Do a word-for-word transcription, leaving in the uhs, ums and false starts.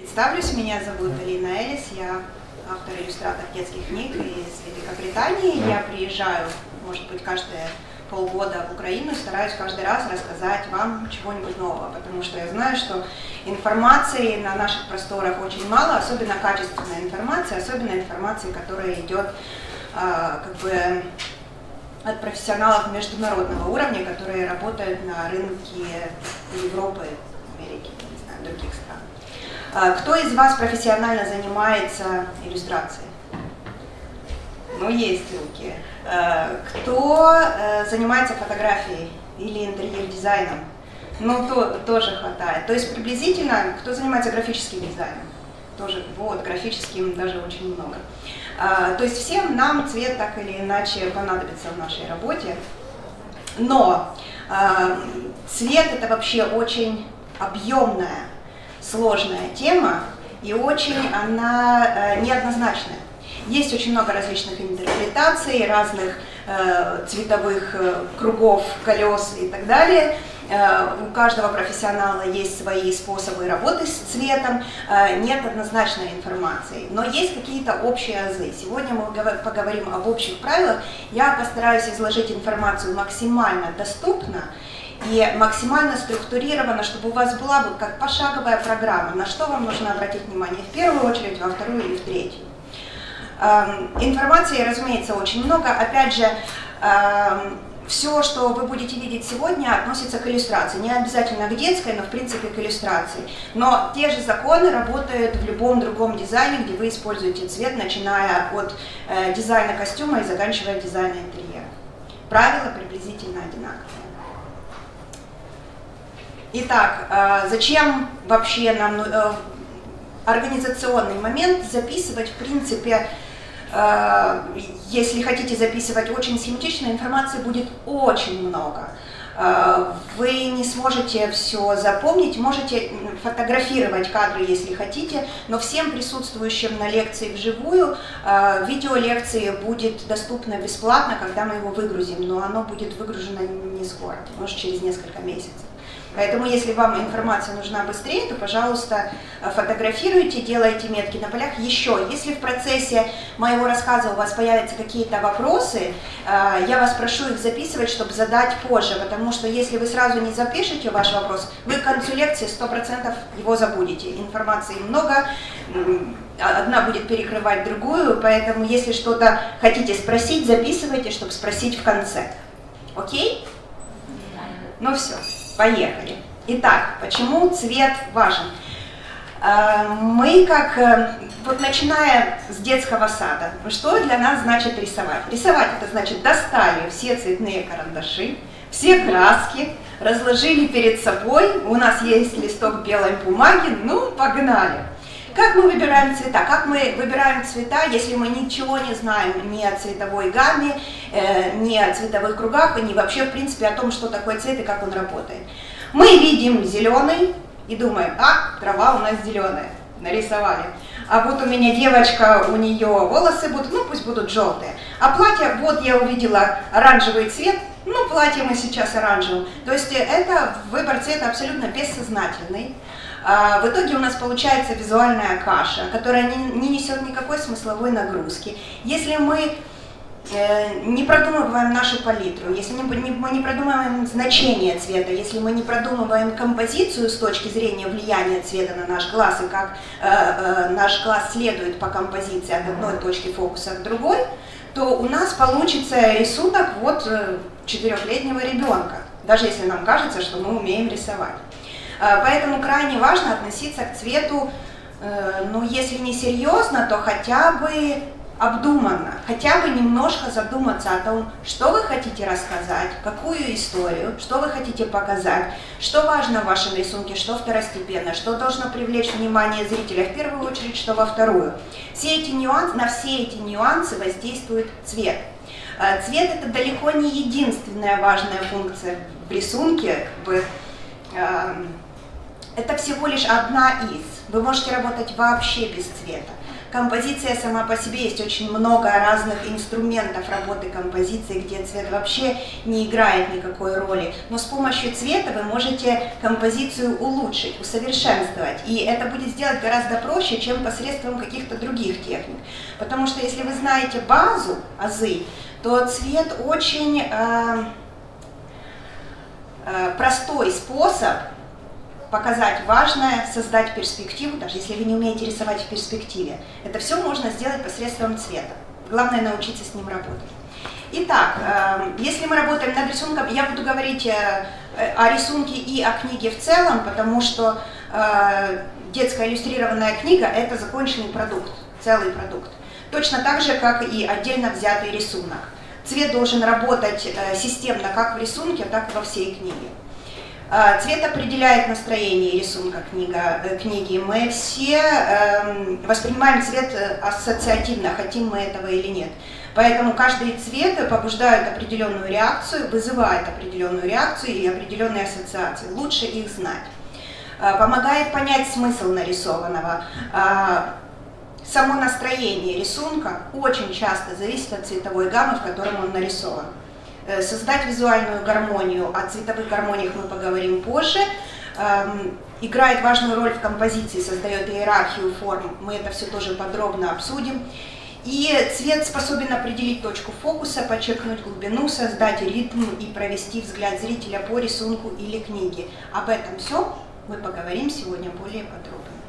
Представлюсь, меня зовут Алина Элис, я автор-иллюстратор детских книг из Великобритании. Я приезжаю, может быть, каждые полгода в Украину и стараюсь каждый раз рассказать вам чего-нибудь нового, потому что я знаю, что информации на наших просторах очень мало, особенно качественной информации, особенно информации, которая идет а, как бы от профессионалов международного уровня, которые работают на рынке Европы, Америки, не знаю, других стран. А, кто из вас профессионально занимается иллюстрацией? Ну, есть руки. Кто занимается фотографией или интерьер-дизайном? Ну, то, тоже хватает. То есть приблизительно, кто занимается графическим дизайном? Тоже, вот, графическим даже очень много. То есть всем нам цвет так или иначе понадобится в нашей работе. Но цвет — это вообще очень объемная, сложная тема, и очень она неоднозначная. Есть очень много различных интерпретаций, разных э, цветовых э, кругов, колес и так далее. Э, у каждого профессионала есть свои способы работы с цветом, э, нет однозначной информации, но есть какие-то общие азы. Сегодня мы поговорим об общих правилах. Я постараюсь изложить информацию максимально доступно и максимально структурировано, чтобы у вас была вот как пошаговая программа, на что вам нужно обратить внимание в первую очередь, во вторую и в третью. Информации, разумеется, очень много. Опять же, все, что вы будете видеть сегодня, относится к иллюстрации. Не обязательно к детской, но в принципе к иллюстрации. Но те же законы работают в любом другом дизайне, где вы используете цвет, начиная от дизайна костюма и заканчивая дизайном интерьера. Правила приблизительно одинаковые. Итак, зачем вообще нам организационный момент записывать, в принципе, если хотите записывать очень схематично, информации будет очень много. Вы не сможете все запомнить, можете фотографировать кадры, если хотите, но всем присутствующим на лекции вживую видеолекции будет доступно бесплатно, когда мы его выгрузим, но оно будет выгружено не скоро, может через несколько месяцев. Поэтому, если вам информация нужна быстрее, то, пожалуйста, фотографируйте, делайте метки на полях. Еще, если в процессе моего рассказа у вас появятся какие-то вопросы, я вас прошу их записывать, чтобы задать позже, потому что если вы сразу не запишете ваш вопрос, вы к концу лекции сто процентов его забудете. Информации много, одна будет перекрывать другую, поэтому, если что-то хотите спросить, записывайте, чтобы спросить в конце. Окей? Ну все. Поехали. Итак, почему цвет важен? Мы как, вот начиная с детского сада, что для нас значит рисовать? Рисовать — это значит достали все цветные карандаши, все краски, разложили перед собой, у нас есть листок белой бумаги, ну погнали. Как мы выбираем цвета? Как мы выбираем цвета, если мы ничего не знаем ни о цветовой гамме, э, ни о цветовых кругах, и ни вообще, в принципе, о том, что такое цвет и как он работает? Мы видим зеленый и думаем: а, трава у нас зеленая, нарисовали. А вот у меня девочка, у нее волосы будут, ну пусть будут желтые. А платье, вот я увидела оранжевый цвет, ну платье мы сейчас оранжевым. То есть это выбор цвета абсолютно бессознательный. В итоге у нас получается визуальная каша, которая не, не несет никакой смысловой нагрузки. Если мы э, не продумываем нашу палитру, если не, не, мы не продумываем значение цвета, если мы не продумываем композицию с точки зрения влияния цвета на наш глаз и как э, э, наш глаз следует по композиции от одной точки фокуса к другой, то у нас получится рисунок вот четырехлетнего ребенка, даже если нам кажется, что мы умеем рисовать. Поэтому крайне важно относиться к цвету, ну, если не серьезно, то хотя бы обдуманно, хотя бы немножко задуматься о том, что вы хотите рассказать, какую историю, что вы хотите показать, что важно в вашем рисунке, что второстепенно, что должно привлечь внимание зрителя в первую очередь, что во вторую. Все эти нюансы, на все эти нюансы воздействует цвет. Цвет — это далеко не единственная важная функция в рисунке, как бы, это всего лишь одна из. Вы можете работать вообще без цвета. Композиция сама по себе, есть очень много разных инструментов работы композиции, где цвет вообще не играет никакой роли. Но с помощью цвета вы можете композицию улучшить, усовершенствовать. И это будет сделать гораздо проще, чем посредством каких-то других техник. Потому что если вы знаете базу, азы, то цвет очень э, э, простой способ показать важное, создать перспективу, даже если вы не умеете рисовать в перспективе. Это все можно сделать посредством цвета. Главное научиться с ним работать. Итак, э, если мы работаем над рисунком, я буду говорить э, о рисунке и о книге в целом, потому что э, детская иллюстрированная книга – это законченный продукт, целый продукт. Точно так же, как и отдельно взятый рисунок. Цвет должен работать э, системно как в рисунке, так и во всей книге. Цвет определяет настроение рисунка книга, книги. Мы все э, воспринимаем цвет ассоциативно, хотим мы этого или нет. Поэтому каждый цвет побуждает определенную реакцию, вызывает определенную реакцию и определенные ассоциации. Лучше их знать. Э, помогает понять смысл нарисованного. Э, само настроение рисунка очень часто зависит от цветовой гаммы, в которой он нарисован. Создать визуальную гармонию, о цветовых гармониях мы поговорим позже, эм, играет важную роль в композиции, создает иерархию форм, мы это все тоже подробно обсудим. И цвет способен определить точку фокуса, подчеркнуть глубину, создать ритм и провести взгляд зрителя по рисунку или книге. Об этом все мы поговорим сегодня более подробно.